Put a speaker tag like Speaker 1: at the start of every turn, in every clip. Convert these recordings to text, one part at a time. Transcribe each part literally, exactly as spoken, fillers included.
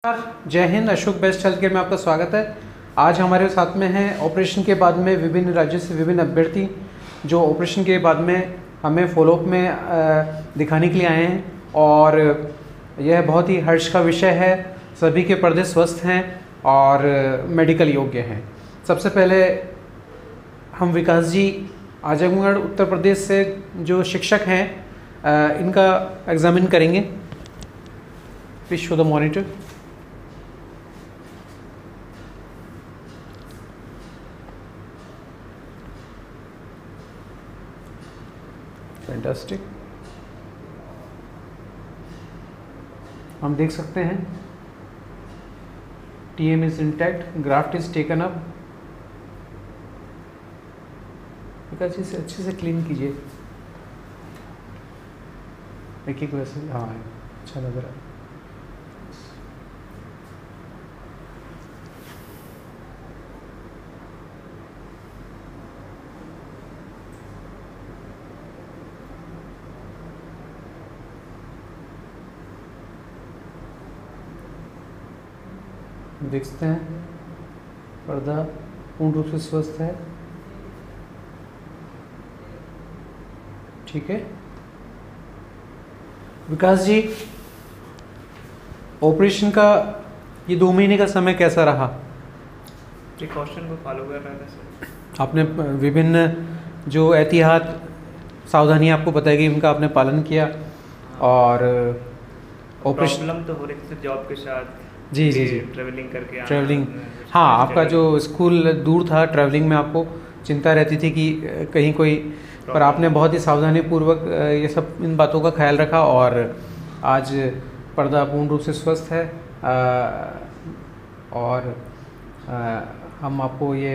Speaker 1: जय Hind. Ashok best health care में आपका स्वागत है। आज हमारे साथ में हैं ऑपरेशन के बाद में विभिन्न राज्यों से विभिन्न अभ्यर्थी जो ऑपरेशन के बाद में हमें फॉलोअप में दिखाने के लिए आए हैं और यह बहुत ही हर्ष का विषय है। सभी के पर्दे स्वस्थ हैं और मेडिकल योग्य हैं। सबसे पहले हम विकास जी आजमगढ़ उत्तर प्रदेश से जो शिक्षक हैं इनका एग्जामिन करेंगे। Please show the monitor. Fantastic. हम देख सकते हैं T M is intact, graft is taken up. अच्छे से अच्छे से क्लीन कीजिए। देखिए वैसे हाँ अच्छा लग रहा है। देख सकते हैं पर्दा पूर्ण रूप से स्वस्थ है। ठीक है विकास जी, ऑपरेशन का ये दो महीने का समय कैसा रहा?
Speaker 2: प्रिकॉशन को फॉलो कर रहा था सर।
Speaker 1: आपने विभिन्न जो एहतियात सावधानी आपको बताई गई उनका आपने पालन किया और
Speaker 2: ऑपरेशन प्रॉब्लम तो हो रही थी जॉब के साथ।
Speaker 1: जी जी जी
Speaker 2: ट्रैवलिंग करके
Speaker 1: ट्रैवलिंग हाँ, आपका जो स्कूल दूर था, ट्रैवलिंग में आपको चिंता रहती थी कि कहीं कोई, पर आपने बहुत ही सावधानी पूर्वक ये सब इन बातों का ख्याल रखा और आज पर्दा पूर्ण रूप से स्वस्थ है। और हम आपको ये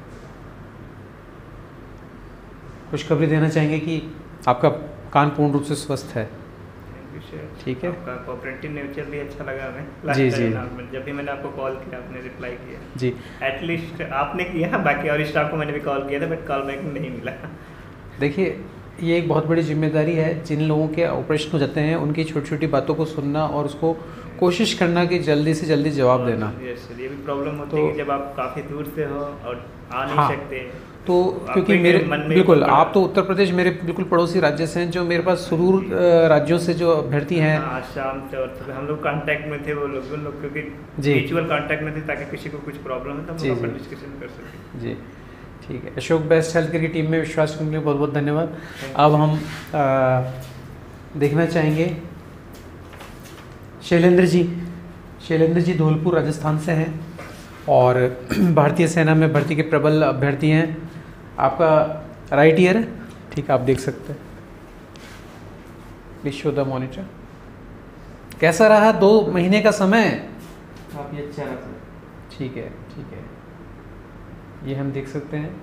Speaker 1: खुशखबरी देना चाहेंगे कि आपका कान पूर्ण रूप से स्वस्थ है। ठीक है,
Speaker 2: आपका कोऑपरेटिव नेचर भी अच्छा लगा हमें।
Speaker 1: जी जी,
Speaker 2: जब भी मैंने आपको कॉल किया आपने रिप्लाई किया
Speaker 1: जी।
Speaker 2: एटलीस्ट आपने किया, बाकी और स्टाफ को मैंने भी कॉल किया था बट कॉल बैक नहीं मिला।
Speaker 1: देखिए ये एक बहुत बड़ी जिम्मेदारी है। जिन लोगों के ऑपरेशन हो जाते हैं उनकी छोटी छोटी बातों को सुनना और उसको कोशिश करना कि जल्दी से जल्दी जवाब देना।
Speaker 2: यस सर, ये भी प्रॉब्लम होती है कि जब आप काफ़ी दूर से हो और आ नहीं
Speaker 1: हाँ, सकते
Speaker 2: तो
Speaker 1: क्योंकि मेरे बिल्कुल आप तो उत्तर प्रदेश मेरे बिल्कुल पड़ोसी राज्य से हैं, जो मेरे पास सुदूर राज्यों से जो अभ्यर्थी हैं
Speaker 2: शाम से और हम लोग कांटेक्ट में थे, वो लोग उन लोग क्योंकि म्यूचुअल कांटेक्ट में थे ताकि किसी को कुछ प्रॉब्लम है तो हम लोग डिस्कशन कर सकें।
Speaker 1: जी ठीक है। अशोक बेस्ट हेल्थ केयर की टीम में विश्वास करने के लिए बहुत बहुत धन्यवाद। अब हम आ, देखना चाहेंगे शैलेंद्र जी। शैलेंद्र जी धौलपुर राजस्थान से हैं और भारतीय सेना में भर्ती के प्रबल अभ्यर्थी हैं। आपका राइट ईयर है, ठीक है, आप देख सकते हैं। Please show the monitor. कैसा रहा दो महीने का समय?
Speaker 2: काफ़ी अच्छा रहा।
Speaker 1: ठीक है ठीक है, ये हम देख सकते हैं।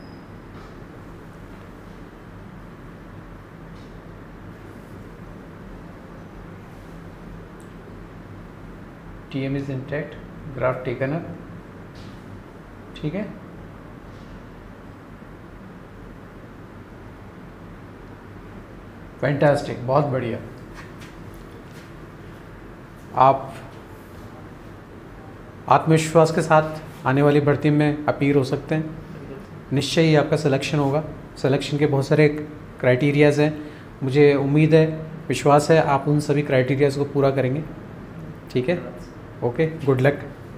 Speaker 1: T M is intact, graph taken up. ठीक है, फैंटास्टिक, बहुत बढ़िया। आप आत्मविश्वास के साथ आने वाली भर्ती में अपीयर हो सकते हैं। निश्चय ही आपका सिलेक्शन होगा। सिलेक्शन के बहुत सारे क्राइटेरियाज़ हैं। मुझे उम्मीद है, विश्वास है आप उन सभी क्राइटेरियाज़ को पूरा करेंगे। ठीक है, okay, good luck.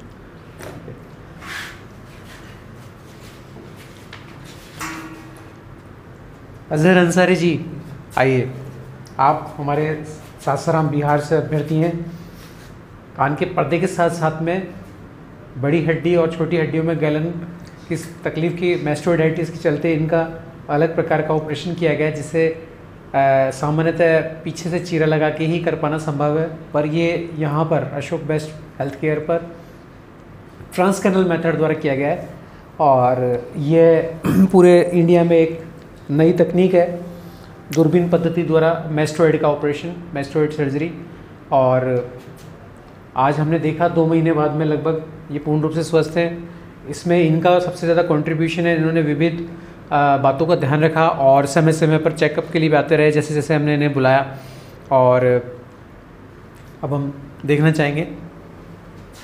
Speaker 1: Azhar Ansari ji आइए। आप हमारे सासाराम बिहार से अभ्यर्थी हैं। कान के पर्दे के साथ साथ में बड़ी हड्डी और छोटी हड्डियों में गैलन की तकलीफ़ की मैस्टोइडाइटिस के चलते इनका अलग प्रकार का ऑपरेशन किया गया, जिसे सामान्यतः पीछे से चीरा लगा के ही कर पाना संभव है, पर ये यहाँ पर अशोक बेस्ट हेल्थ केयर पर ट्रांसकैनल मेथड द्वारा किया गया है और ये पूरे इंडिया में एक नई तकनीक है। दूरबीन पद्धति द्वारा मैस्टोइड का ऑपरेशन, मैस्टोइड सर्जरी। और आज हमने देखा दो महीने बाद में लगभग ये पूर्ण रूप से स्वस्थ हैं। इसमें इनका सबसे ज़्यादा कंट्रीब्यूशन है, इन्होंने विविध बातों का ध्यान रखा और समय समय पर चेकअप के लिए भी आते रहे जैसे जैसे हमने इन्हें बुलाया। और अब हम देखना चाहेंगे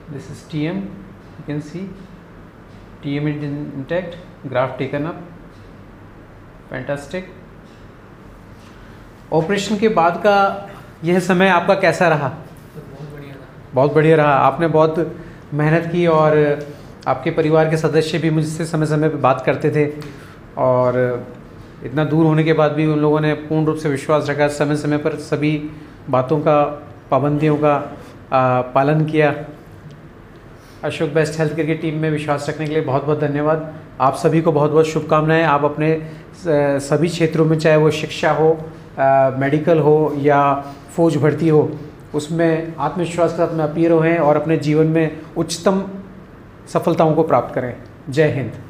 Speaker 1: This is T M. You can see T M is intact. Graph taken up. Fantastic. Operation के बाद का यह समय आपका कैसा रहा?
Speaker 3: बहुत बढ़िया था।
Speaker 1: बहुत बढ़िया रहा। आपने बहुत मेहनत की और आपके परिवार के सदस्य भी मुझसे समय समय पर बात करते थे और इतना दूर होने के बाद भी उन लोगों ने पूर्ण रूप से विश्वास रखा, समय समय पर सभी बातों का, पाबंदियों का आ, पालन किया। अशोक बेस्ट हेल्थ केयर की टीम में विश्वास रखने के लिए बहुत बहुत धन्यवाद। आप सभी को बहुत बहुत शुभकामनाएं। आप अपने सभी क्षेत्रों में, चाहे वो शिक्षा हो, आ, मेडिकल हो या फौज भर्ती हो, उसमें आत्मविश्वास के साथ में अपीयर रहें और अपने जीवन में उच्चतम सफलताओं को प्राप्त करें। जय हिंद।